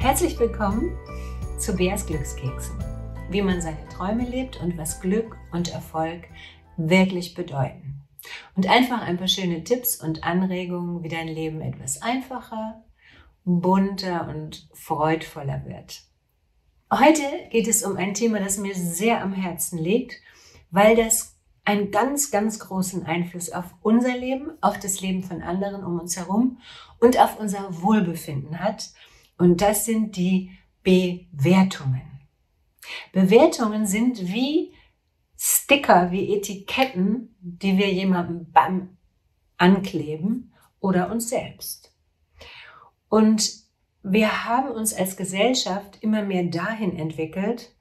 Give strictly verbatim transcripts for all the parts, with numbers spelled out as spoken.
Herzlich willkommen zu Beas Glückskeksen, wie man seine Träume lebt und was Glück und Erfolg wirklich bedeuten. Und einfach ein paar schöne Tipps und Anregungen, wie dein Leben etwas einfacher, bunter und freudvoller wird. Heute geht es um ein Thema, das mir sehr am Herzen liegt, weil das einen ganz, ganz großen Einfluss auf unser Leben, auf das Leben von anderen um uns herum und auf unser Wohlbefinden hat. Und das sind die Bewertungen. Bewertungen sind wie Sticker, wie Etiketten, die wir jemandem bam ankleben oder uns selbst. Und wir haben uns als Gesellschaft immer mehr dahin entwickelt,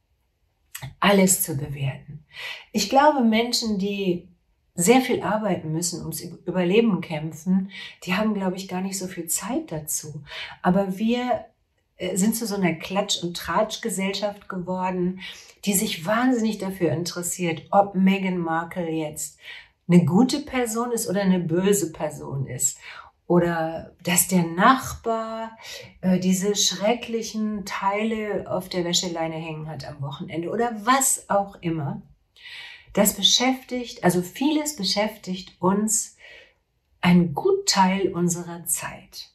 alles zu bewerten. Ich glaube, Menschen, die sehr viel arbeiten müssen, ums Überleben kämpfen, die haben, glaube ich, gar nicht so viel Zeit dazu. Aber wir sind zu so einer Klatsch- und Tratsch-Gesellschaft geworden, die sich wahnsinnig dafür interessiert, ob Meghan Markle jetzt eine gute Person ist oder eine böse Person ist. Oder dass der Nachbar äh, diese schrecklichen Teile auf der Wäscheleine hängen hat am Wochenende oder was auch immer. Das beschäftigt, also vieles beschäftigt uns einen Gutteil unserer Zeit.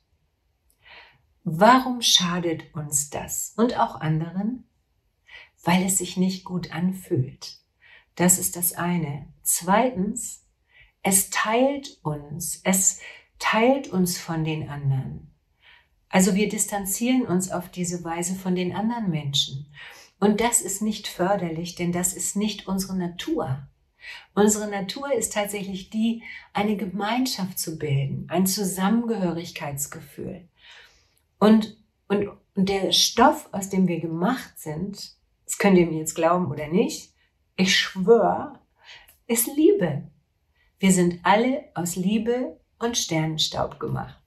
Warum schadet uns das und auch anderen? Weil es sich nicht gut anfühlt. Das ist das eine. Zweitens, es teilt uns, es teilt uns von den anderen. Also wir distanzieren uns auf diese Weise von den anderen Menschen. Und das ist nicht förderlich, denn das ist nicht unsere Natur. Unsere Natur ist tatsächlich die, eine Gemeinschaft zu bilden, ein Zusammengehörigkeitsgefühl. Und, und, und der Stoff, aus dem wir gemacht sind, das könnt ihr mir jetzt glauben oder nicht, ich schwöre, ist Liebe. Wir sind alle aus Liebe und Sternenstaub gemacht.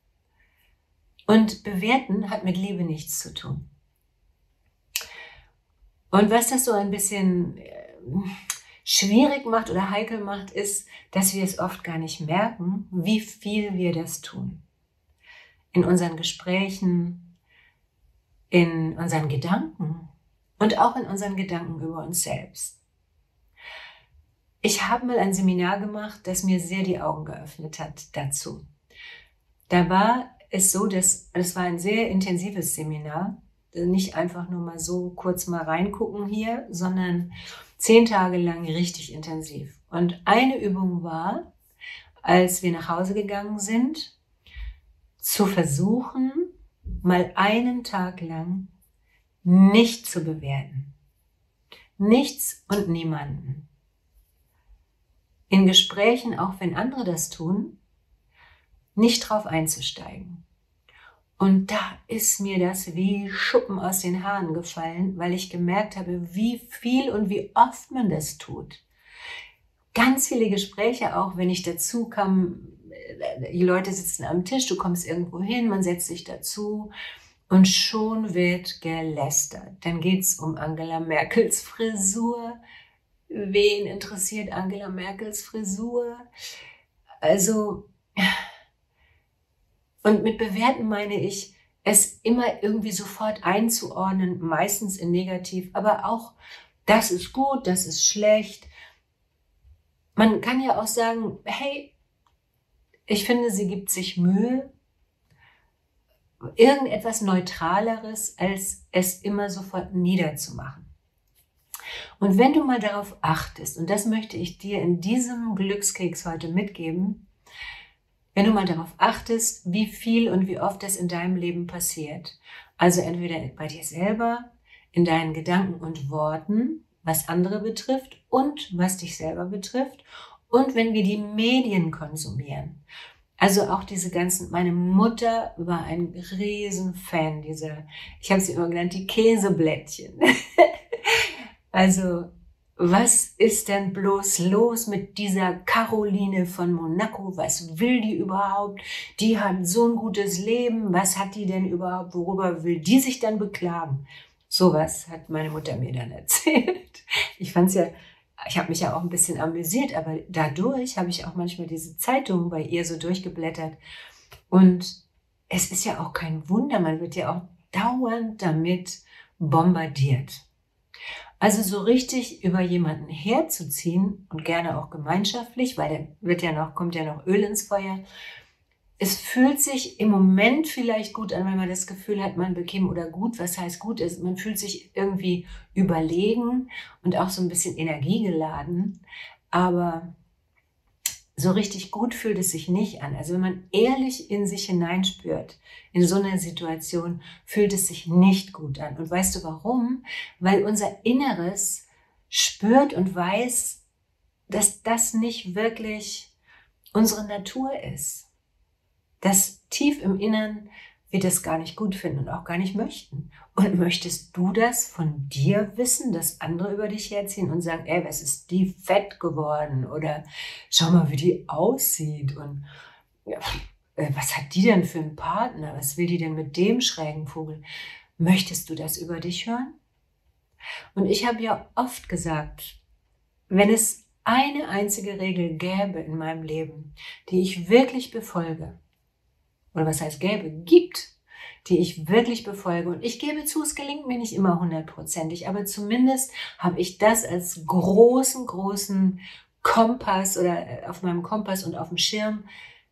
Und bewerten hat mit Liebe nichts zu tun. Und was das so ein bisschen schwierig macht oder heikel macht, ist, dass wir es oft gar nicht merken, wie viel wir das tun. In unseren Gesprächen, in unseren Gedanken und auch in unseren Gedanken über uns selbst. Ich habe mal ein Seminar gemacht, das mir sehr die Augen geöffnet hat dazu. Da war es so, dass es war ein sehr intensives Seminar, nicht einfach nur mal so kurz mal reingucken hier, sondern zehn Tage lang richtig intensiv. Und eine Übung war, als wir nach Hause gegangen sind, zu versuchen, mal einen Tag lang nicht zu bewerten. Nichts und niemanden. In Gesprächen, auch wenn andere das tun, nicht drauf einzusteigen. Und da ist mir das wie Schuppen aus den Haaren gefallen, weil ich gemerkt habe, wie viel und wie oft man das tut. Ganz viele Gespräche auch, wenn ich dazu kam, die Leute sitzen am Tisch, du kommst irgendwo hin, man setzt sich dazu und schon wird gelästert. Dann geht es um Angela Merkels Frisur. Wen interessiert Angela Merkels Frisur? Also, und mit bewerten meine ich, es immer irgendwie sofort einzuordnen, meistens in negativ, aber auch, das ist gut, das ist schlecht. Man kann ja auch sagen, hey, ich finde, sie gibt sich Mühe, irgendetwas Neutraleres, als es immer sofort niederzumachen. Und wenn du mal darauf achtest, und das möchte ich dir in diesem Glückskeks heute mitgeben, wenn du mal darauf achtest, wie viel und wie oft das in deinem Leben passiert. Also entweder bei dir selber, in deinen Gedanken und Worten, was andere betrifft und was dich selber betrifft. Und wenn wir die Medien konsumieren. Also auch diese ganzen, meine Mutter war ein Riesenfan dieser, ich habe sie immer genannt, die Käseblättchen. Also, was ist denn bloß los mit dieser Caroline von Monaco? Was will die überhaupt? Die hat so ein gutes Leben. Was hat die denn überhaupt? Worüber will die sich dann beklagen? Sowas hat meine Mutter mir dann erzählt. Ich fand's ja, ich habe mich ja auch ein bisschen amüsiert, aber dadurch habe ich auch manchmal diese Zeitungen bei ihr so durchgeblättert. Und es ist ja auch kein Wunder, man wird ja auch dauernd damit bombardiert. Also so richtig über jemanden herzuziehen und gerne auch gemeinschaftlich, weil da wird ja noch, kommt ja noch Öl ins Feuer. Es fühlt sich im Moment vielleicht gut an, wenn man das Gefühl hat, man bekäme, oder gut, was heißt gut ist, man fühlt sich irgendwie überlegen und auch so ein bisschen energiegeladen, aber so richtig gut fühlt es sich nicht an. Also wenn man ehrlich in sich hineinspürt, in so einer Situation, fühlt es sich nicht gut an. Und weißt du warum? Weil unser Inneres spürt und weiß, dass das nicht wirklich unsere Natur ist. Dass tief im Innern wir das gar nicht gut finden und auch gar nicht möchten. Und möchtest du das von dir wissen, dass andere über dich herziehen und sagen, ey, was ist die fett geworden? Oder schau mal, wie die aussieht. Und ja, was hat die denn für einen Partner? Was will die denn mit dem schrägen Vogel? Möchtest du das über dich hören? Und ich habe ja oft gesagt, wenn es eine einzige Regel gäbe in meinem Leben, die ich wirklich befolge, oder was heißt gäbe, gibt, die ich wirklich befolge. Und ich gebe zu, es gelingt mir nicht immer hundertprozentig, aber zumindest habe ich das als großen, großen Kompass oder auf meinem Kompass und auf dem Schirm.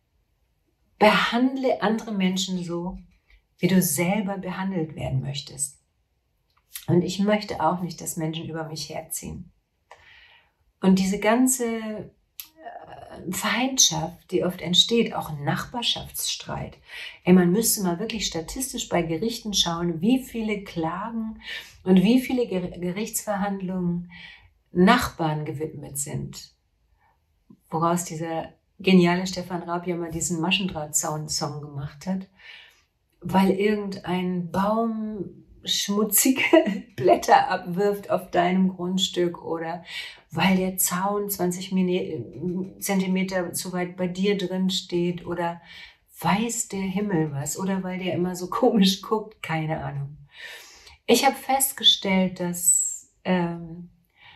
Behandle andere Menschen so, wie du selber behandelt werden möchtest. Und ich möchte auch nicht, dass Menschen über mich herziehen. Und diese ganze Feindschaft, die oft entsteht, auch Nachbarschaftsstreit. Ey, man müsste mal wirklich statistisch bei Gerichten schauen, wie viele Klagen und wie viele Gerichtsverhandlungen Nachbarn gewidmet sind. Woraus dieser geniale Stefan Raab ja mal diesen Maschendrahtzaun-Song gemacht hat, weil irgendein Baum schmutzige Blätter abwirft auf deinem Grundstück oder weil der Zaun zwanzig Zentimeter zu weit bei dir drin steht oder weiß der Himmel was oder weil der immer so komisch guckt, keine Ahnung. Ich habe festgestellt, dass ähm,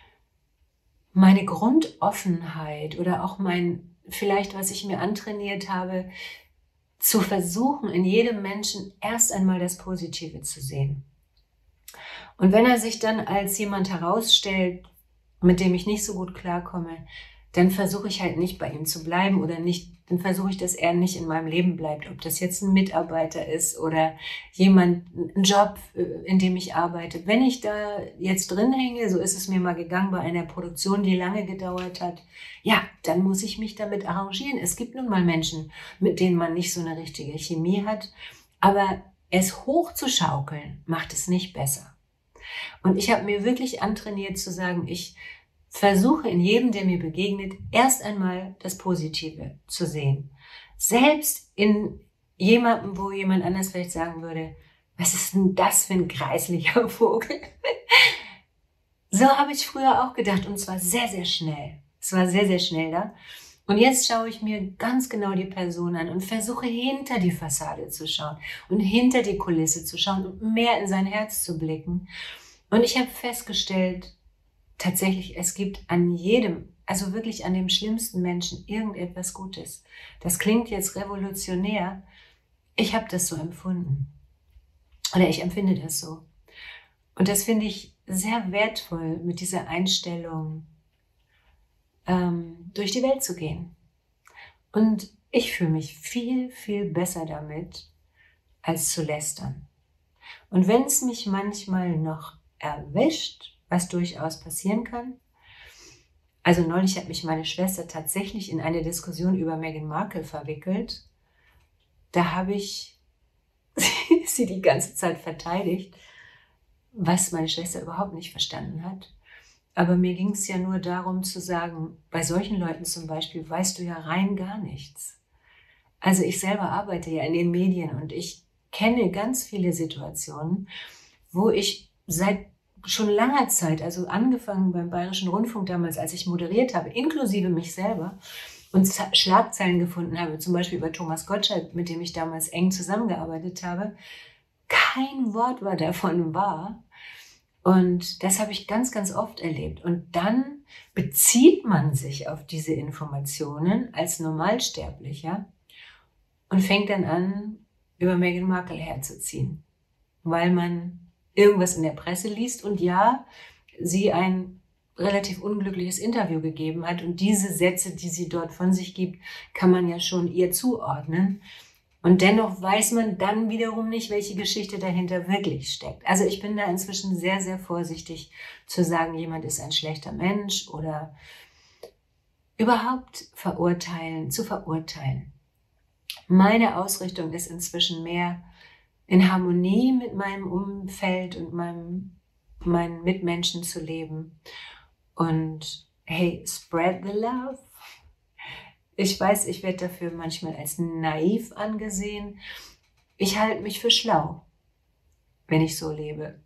meine Grundoffenheit oder auch mein, vielleicht was ich mir antrainiert habe, zu versuchen, in jedem Menschen erst einmal das Positive zu sehen. Und wenn er sich dann als jemand herausstellt, mit dem ich nicht so gut klarkomme, dann versuche ich halt nicht bei ihm zu bleiben oder nicht, dann versuche ich, dass er nicht in meinem Leben bleibt. Ob das jetzt ein Mitarbeiter ist oder jemand, ein Job, in dem ich arbeite. Wenn ich da jetzt drin hänge, so ist es mir mal gegangen bei einer Produktion, die lange gedauert hat, ja, dann muss ich mich damit arrangieren. Es gibt nun mal Menschen, mit denen man nicht so eine richtige Chemie hat, aber es hochzuschaukeln macht es nicht besser. Und ich habe mir wirklich antrainiert zu sagen, ich versuche in jedem, der mir begegnet, erst einmal das Positive zu sehen. Selbst in jemandem, wo jemand anders vielleicht sagen würde, was ist denn das für ein greislicher Vogel? So habe ich früher auch gedacht und zwar sehr, sehr schnell. Es war sehr, sehr schnell da. Und jetzt schaue ich mir ganz genau die Person an und versuche hinter die Fassade zu schauen und hinter die Kulisse zu schauen und mehr in sein Herz zu blicken. Und ich habe festgestellt, tatsächlich, es gibt an jedem, also wirklich an dem schlimmsten Menschen irgendetwas Gutes. Das klingt jetzt revolutionär. Ich habe das so empfunden. Oder ich empfinde das so. Und das finde ich sehr wertvoll, mit dieser Einstellung ähm, durch die Welt zu gehen. Und ich fühle mich viel, viel besser damit, als zu lästern. Und wenn es mich manchmal noch erwischt, was durchaus passieren kann. Also neulich hat mich meine Schwester tatsächlich in eine Diskussion über Meghan Markle verwickelt. Da habe ich sie die ganze Zeit verteidigt, was meine Schwester überhaupt nicht verstanden hat. Aber mir ging es ja nur darum zu sagen, bei solchen Leuten zum Beispiel weißt du ja rein gar nichts. Also ich selber arbeite ja in den Medien und ich kenne ganz viele Situationen, wo ich seit schon langer Zeit, also angefangen beim Bayerischen Rundfunk damals, als ich moderiert habe, inklusive mich selber, und Schlagzeilen gefunden habe, zum Beispiel über Thomas Gottschalk, mit dem ich damals eng zusammengearbeitet habe. Kein Wort war davon wahr. Und das habe ich ganz, ganz oft erlebt. Und dann bezieht man sich auf diese Informationen als Normalsterblicher und fängt dann an, über Meghan Markle herzuziehen. weil man irgendwas in der Presse liest und ja, sie ein relativ unglückliches Interview gegeben hat. Und diese Sätze, die sie dort von sich gibt, kann man ja schon ihr zuordnen. Und dennoch weiß man dann wiederum nicht, welche Geschichte dahinter wirklich steckt. Also ich bin da inzwischen sehr, sehr vorsichtig zu sagen, jemand ist ein schlechter Mensch oder überhaupt verurteilen, zu verurteilen. Meine Ausrichtung ist inzwischen mehr in Harmonie mit meinem Umfeld und meinem, meinen Mitmenschen zu leben. Und hey, spread the love. Ich weiß, ich werde dafür manchmal als naiv angesehen. Ich halte mich für schlau, wenn ich so lebe.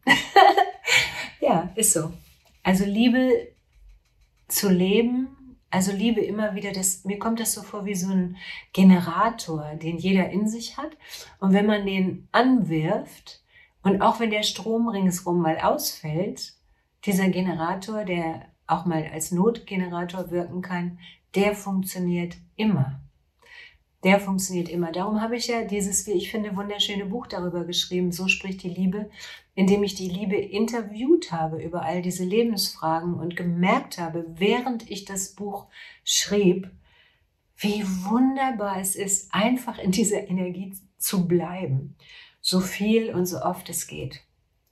Ja, ist so. Also Liebe zu leben, also Liebe immer wieder, das, mir kommt das so vor wie so ein Generator, den jeder in sich hat. Und wenn man den anwirft und auch wenn der Strom ringsrum mal ausfällt, dieser Generator, der auch mal als Notgenerator wirken kann, der funktioniert immer. Der funktioniert immer. Darum habe ich ja dieses, wie ich finde, wunderschöne Buch darüber geschrieben, So spricht die Liebe, in dem ich die Liebe interviewt habe über all diese Lebensfragen und gemerkt habe, während ich das Buch schrieb, wie wunderbar es ist, einfach in dieser Energie zu bleiben, so viel und so oft es geht.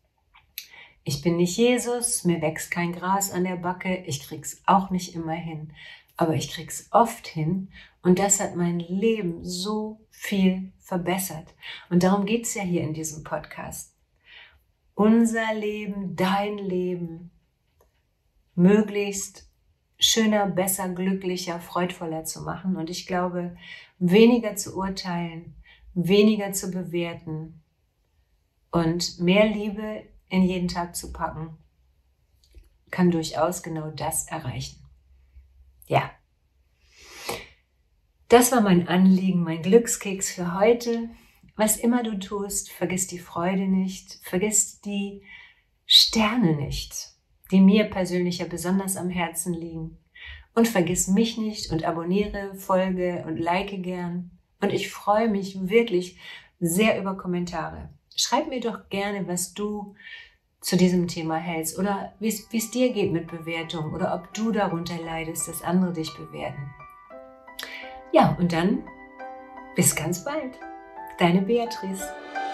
Ich bin nicht Jesus, mir wächst kein Gras an der Backe, ich krieg's auch nicht immer hin. Aber ich krieg's oft hin und das hat mein Leben so viel verbessert. Und darum geht's ja hier in diesem Podcast. Unser Leben, dein Leben, möglichst schöner, besser, glücklicher, freudvoller zu machen. Und ich glaube, weniger zu urteilen, weniger zu bewerten und mehr Liebe in jeden Tag zu packen, kann durchaus genau das erreichen. Ja, das war mein Anliegen, mein Glückskeks für heute. Was immer du tust, vergiss die Freude nicht, vergiss die Sterne nicht, die mir persönlich ja besonders am Herzen liegen. Und vergiss mich nicht und abonniere, folge und like gern. Und ich freue mich wirklich sehr über Kommentare. Schreib mir doch gerne, was du zu diesem Thema hältst oder wie es dir geht mit Bewertung oder ob du darunter leidest, dass andere dich bewerten. Ja, und dann bis ganz bald. Deine Beatrice.